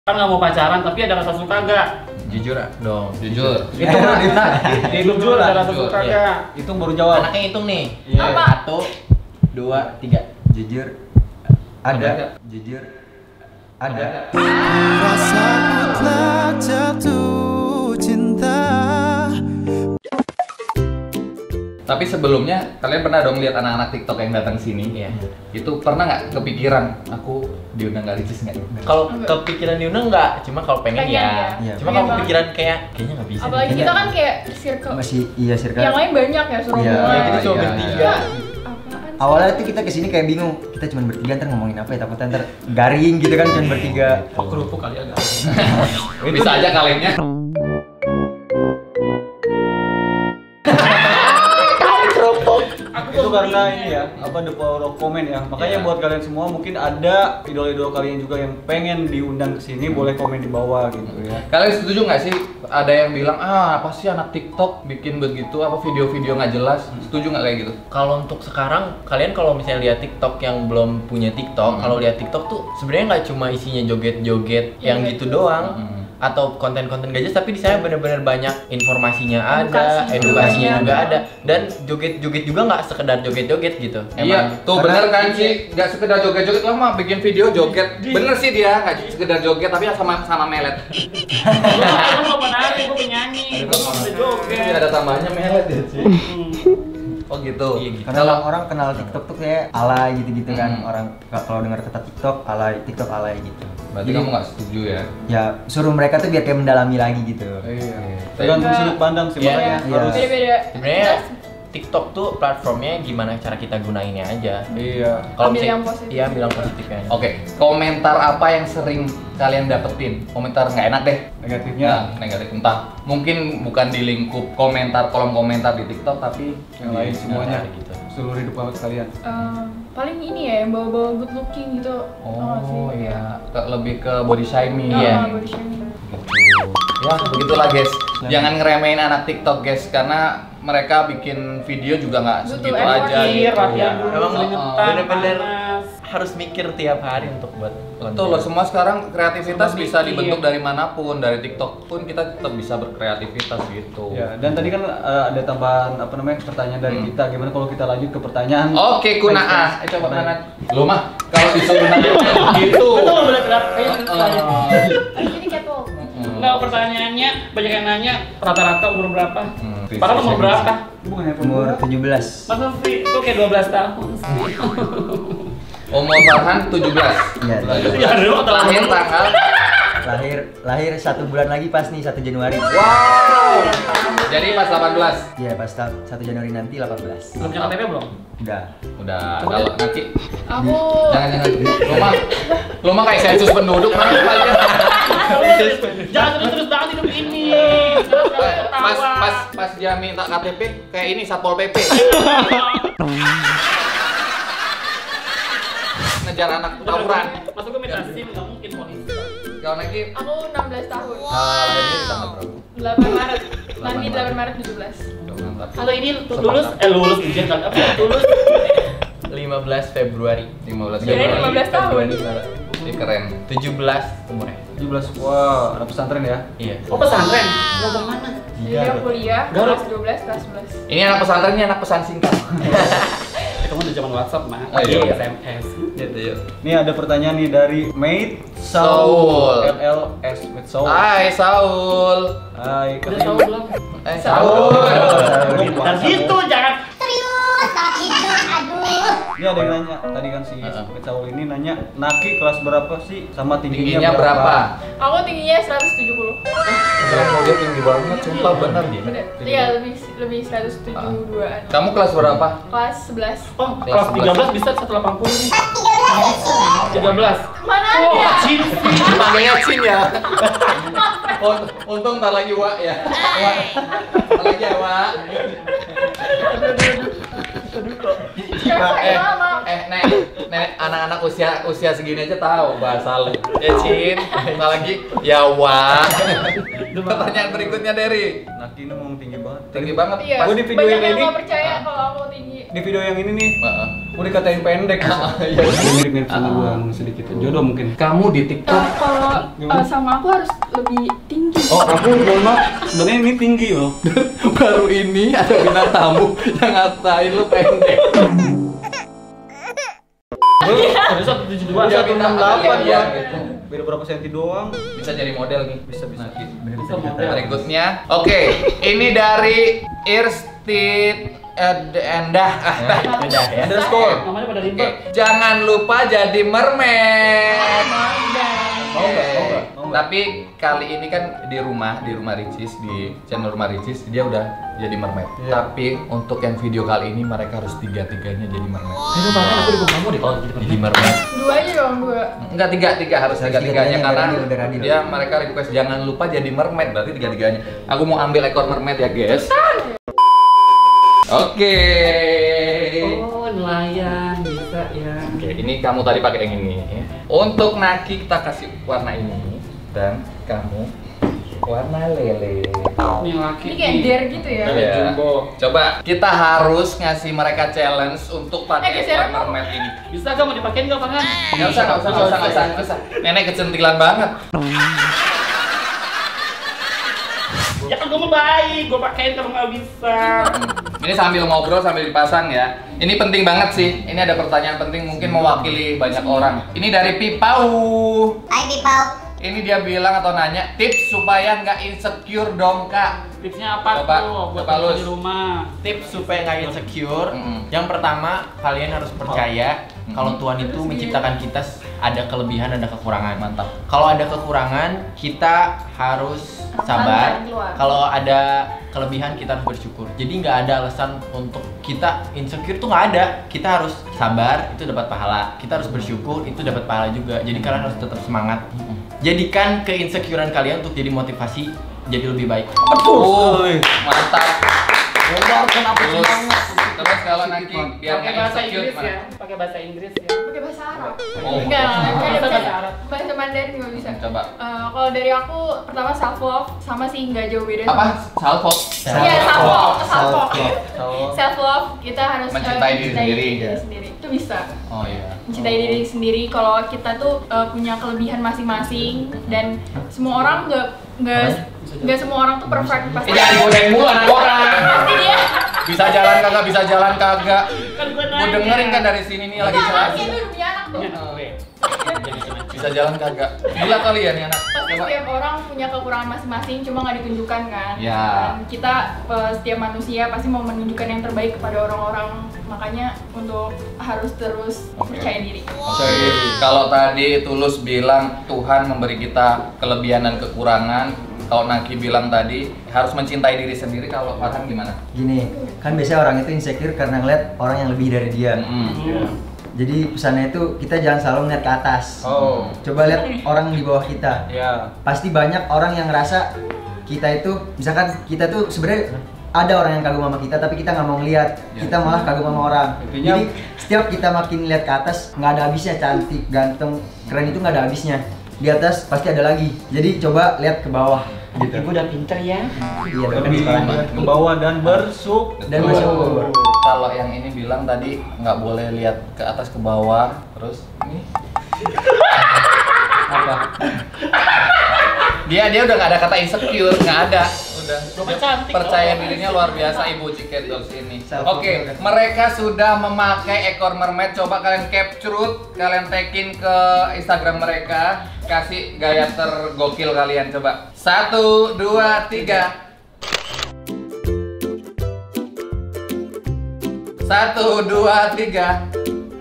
Kan nggak mau pacaran tapi ada rasa suka gak? Jujur dong. Jujur. Itu jujur ada rasa suka gak? Hitung baru jawab. Anaknya hitung nih. Iya. Apa? 1, 2, 3. Jujur ada. Jujur ada. Rasaku telah jatuh cinta. Tapi sebelumnya kalian pernah dong lihat anak-anak TikTok yang datang sini? Iya. Itu pernah nggak kepikiran aku diundang kali Ricis nggak? Kalau kepikiran diundang enggak, cuma kalau pengen Pengen, ya. ya. Cuma Pengen kalau banget. kepikiran kayaknya nggak bisa. Apalagi kita kan kayak circle. Masih iya circle. Yang lain banyak ya suruh Iya. mulai. Ya, kita cuma Iya, bertiga. Apaan? Awalnya tuh kita kesini kayak bingung. Kita cuma bertiga ntar ngomongin apa ya, takutnya ntar garing gitu kan cuma bertiga. Oh, kerupuk kali agak. Bisa aja kaliannya. Itu karena ini ya, apa the power of comment ya. Makanya Iya. buat kalian semua mungkin ada idol-idol kalian juga yang pengen diundang ke sini, boleh komen di bawah gitu ya. Kalian setuju nggak sih? Ada yang bilang apa sih anak TikTok bikin begitu apa video-video nggak jelas? Setuju nggak kayak gitu? Kalau untuk sekarang, kalian kalau misalnya lihat TikTok yang belum punya TikTok, kalau lihat TikTok tuh sebenarnya nggak cuma isinya joget-joget yang gitu doang. Atau konten-konten gak jelas, tapi di sana benar-benar banyak informasinya ada, edukasinya juga ada, dan joget-joget juga nggak sekedar joget-joget gitu. Iya, tuh bener kan sih, nggak sekedar joget-joget lah mah bikin video joget. Bener sih dia nggak sekedar joget tapi sama melet. Aku mau menari, gue penyanyi, gue mau bisa joget. Ada tambahnya melet ya sih. Oh gitu. Iya, gitu. Karena orang kenal TikTok tuh kayak alay gitu-gitu kan. Orang kalau dengar kata TikTok alay gitu. Berarti Jadi, kamu nggak setuju ya? ya suruh mereka tuh biar kayak mendalami lagi gitu. Iya. Tergantung sudut pandang sih, Iya. makanya Iya. harus. Beda-beda. Sebenarnya TikTok tuh platformnya gimana cara kita gunainnya aja. Iya. Ambil misalnya- yang positif. Iya, ambil yang positifnya aja. Oke, komentar apa yang sering kalian dapetin? Komentar nggak enak deh. Negatifnya Negatif. Entah mungkin bukan di lingkup komentar, kolom komentar di TikTok, tapi yang lain semuanya gitu. seluruh hidup kalian. Paling ini ya yang bawa-bawa good looking gitu. Tau gak sih? Oh iya, lebih ke body shaming. Iya. Body shaming. Ya, begitulah guys. Jangan ngeremehin anak TikTok guys, karena mereka bikin video juga nggak Butuh segitu effort. aja. Iya, gitu. latihan dulu, Emang keringetan, bener-bener panas. harus mikir tiap hari untuk buat Betul loh, semua sekarang kreativitas Semua bisa mikir. dibentuk dari manapun, dari TikTok pun kita tetap bisa berkreativitas gitu. Ya, dan tadi kan ada tambahan apa namanya pertanyaan dari kita. Gimana kalau kita lanjut ke pertanyaan? Oke, Kunaah. Coba Kunaah. Lu mah kalau disuruh nanya gitu. Betul bener berat. Kayak Jadi catwalk. Nggak, pertanyaannya banyak yang nanya rata-rata umur berapa? Hmm, Padahal umur berapa? Bukan handphone Umur gua. 17. 17. Masa sih? Itu kayak 12 tahun. Umur Farhan 17. Iya. Ya, dulu atau Lahir tanggal. Lahir 1 bulan lagi pas nih 1 Januari. Wow. Jadi pas 18. Iya, pas 1 Januari nanti 18. Belum punya KTP belum? Udah. Udah, kalau nanti Aku jangan lu mah kayak sensus penduduk mah kalian. Jangan terus-terus banget hidup ini. Pas dia minta KTP kayak ini Satpol PP. Ngejar anak tawuran. Masa gue minta SIM, nggak mungkin polisi. Kalau lagi aku 16 tahun. lahirnya di tanggal berapa? 8 Maret. Nanti 8 Maret 17. Mantap. Kalau ini lulus ujian kali apa? Lulus 15 Februari. 15 Kirain 15 tahun. Ini keren. 17 umurnya. 17. Wah, anak pesantren ya. Iya. Oh, pesantren? Belajar mana? Jadi dia kuliah Garut. kelas 12, kelas 11. Ini anak pesantren, ini anak pesan singkat. Itu kan udah zaman WhatsApp, mah. Oh, iya. SMS. Gitu yuk. Ini ada pertanyaan nih dari Mate Saul. LLS with Saul. Hai Saul. Hai, Udah tahu belum? Saul. Dan gitu, jangan. Ini ada yang nanya, tadi kan si Mate Saul ini nanya, Naki kelas berapa sih sama Tingginya berapa? Aku tingginya 170. Dia tinggi banget, sumpah bener dia. Bener. Iya, lebih 172-an. Kamu kelas berapa? Kelas 11. Oh, kelas 13 bisa 180 nih. 13. Mana Oh, ada? Cin. Panggilnya Cin ya. Untung ntar lagi Wak ya. Ntar lagi ya Wak. Nek, anak-anak usia segini aja tahu bahasa lu. Ya Cin, ntar lagi ya Wak. Pertanyaan berikutnya dari Naki ini ngomong tinggi banget. tinggi banget. Iya. Gua di video Banyak yang yang ini- nggak percaya kalau aku tinggi. Di video yang ini nih, Heeh. gue dikatain pendek. Iya, mirip-mirip sama gue sedikit. Jodoh mungkin. Kamu di TikTok Kalau sama aku harus lebih tinggi. Oh, aku mohon maaf. Sebenarnya ini tinggi loh. baru ini ada bintang tamu yang ngatain lu pendek. Udah 172. Iya, bintang 168 iya, ya. gitu. Beda berapa senti doang. Bisa jadi model nih. Bisa. Bisa model. Berikutnya, oke, ini dari Irstit Endah. Udah ya. Underscore. Namanya pada Oke, ribet. jangan lupa jadi mermaid. Mau nggak? Mau nggak? Mau nggak? Tapi kali ini kan di rumah Ricis, di channel rumah Ricis dia udah jadi mermaid. Iya. Tapi untuk yang video kali ini mereka harus tiga-tiganya jadi mermaid. Itu bahkan aku dukung kamu deh kalau Jadi mermaid. Dua aja dong, dua. Enggak tiga harus Harus tiga-tiganya tiga-tiganya, karena udah adil. dia mereka request jangan lupa jadi mermaid berarti tiga-tiganya. Aku mau ambil ekor mermaid ya, guys. Oke. Oh, nelayan bisa ya. Oke, ini kamu tadi pakai yang ini. Untuk Naki kita kasih warna ini dan kamu warna lele. Ini laki. Ini kayak dare gitu ya. Lele Iya. jumbo. Coba kita harus ngasih mereka challenge untuk pakai geseran ekor dong. mermaid ini. Bisa gak mau dipakein gak, Farhan? Nggak usah. Nenek kecentilan banget. Ya kan gue mau baik, gue pakein kalau nggak bisa. Ini sambil ngobrol sambil dipasang ya. Ini penting banget sih. Ini ada pertanyaan penting mungkin mewakili banyak orang. Ini dari Pipau. Hai Pipau. Ini dia bilang atau nanya tips supaya nggak insecure dong kak. Tipsnya apa Coba, tuh buat coba kamu Lus. di rumah? Tips supaya nggak insecure. Mm-mm. Yang pertama, kalian harus percaya kalau Tuhan itu menciptakan kita ada kelebihan, ada kekurangan. Mantap. Kalau ada kekurangan, kita harus sabar. Keluar. Kalau ada kelebihan, kita harus bersyukur. Jadi nggak ada alasan untuk kita insecure tuh nggak ada. Kita harus sabar, itu dapat pahala. Kita harus bersyukur, itu dapat pahala juga. Jadi kalian harus tetap semangat. Jadikan keinsecurean kalian untuk jadi motivasi jadi lebih baik. Mantap. Keluarkan apa Terus, semangat. terus kalau nanti biar Pakai nggak bahasa insecure Inggris gimana? ya. Pakai bahasa Inggris ya. Pakai bahasa Arab. Oh. Enggak, Bisa bisa bahasa Arab. bahasa Mandarin juga bisa. Coba. Kalau dari aku pertama self love sama sih nggak jauh beda. Apa? Salvo. Iya, self love, self love. Self-love. Self love kita harus Mencintai diri sendiri. diri sendiri. Itu bisa. Oh iya. Mencintai diri sendiri kalau kita tuh punya kelebihan masing-masing dan semua orang nggak semua orang tuh perfect pasti. Jangan godain mulu anak orang. Pasti dia. Bisa jalan kagak, bisa jalan kagak. Kan gue Gue dengerin kan dari sini nih lagi Enggak, jalan. anaknya tuh udah punya anak tuh. Bisa jalan kagak. Gila kali ya nih anak. Pasti Coba. setiap orang punya kekurangan masing-masing, cuma nggak ditunjukkan kan. Ya. Dan kita setiap manusia pasti mau menunjukkan yang terbaik kepada orang-orang. Makanya untuk harus terus percaya diri. Oke. Kalau tadi Tulus bilang Tuhan memberi kita kelebihan dan kekurangan. Kalau Naki bilang tadi harus mencintai diri sendiri. Kalau Farhan gimana? Gini, kan biasanya orang itu insecure karena ngeliat orang yang lebih dari dia. Jadi pesannya itu kita jangan selalu ngeliat ke atas. Oh. Coba lihat orang di bawah kita. Ya. Pasti banyak orang yang ngerasa kita itu, misalkan kita tuh sebenarnya ada orang yang kagum sama kita tapi kita nggak mau ngeliat, kita malah kagum sama orang. Intinya- Jadi setiap kita makin lihat ke atas nggak ada habisnya, cantik, ganteng, keren itu nggak ada habisnya. Di atas pasti ada lagi. Jadi coba lihat ke bawah. Gitu. Ibu udah pinter ya. Iya, Lebih sekarang. ke bawah dan bersyukur. Dan bersyukur. Kalau yang ini bilang tadi nggak boleh lihat ke atas ke bawah. Terus ini Apa? dia udah nggak ada kata insecure, nggak ada. Udah. Bapak Dia cantik, percaya Bapak. dirinya luar biasa Ibu Ciket Dolls ini. Self-love Oke, udah. mereka sudah memakai ekor mermaid. Coba kalian capture, kalian tagin ke Instagram mereka. Kasih gaya tergokil kalian coba. 1, 2, 3. 1, 2, 3.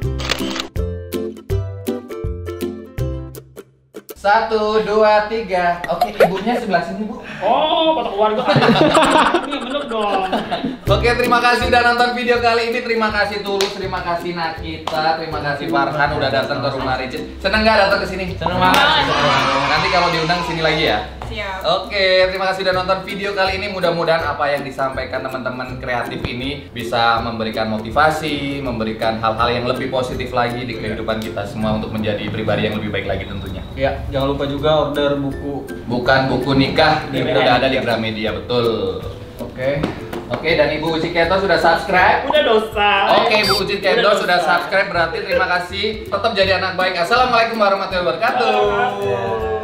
1, 2, 3. Oke, ibunya sebelah sini, Bu. Oh, foto keluarga kan. Iya bener dong. Oke, terima kasih udah nonton video kali ini. Terima kasih Tulus, terima kasih Nakita, terima kasih Farhan udah datang ke rumah Ricis. Seneng nggak datang ke sini? Seneng banget. Nanti kalau diundang sini lagi ya. Siap. Oke, terima kasih udah nonton video kali ini. Mudah-mudahan apa yang disampaikan teman-teman kreatif ini bisa memberikan motivasi, memberikan hal-hal yang lebih positif lagi di kehidupan kita semua untuk menjadi pribadi yang lebih baik lagi tentunya. Ya. Jangan lupa juga order buku. Bukan buku nikah, udah ada di Gramedia, betul. Oke. Oke, dan Ibu Uci Keto sudah subscribe. Udah dosa. Oke, Ibu Uci Keto sudah subscribe, berarti terima kasih. Tetap jadi anak baik. Assalamualaikum warahmatullahi wabarakatuh.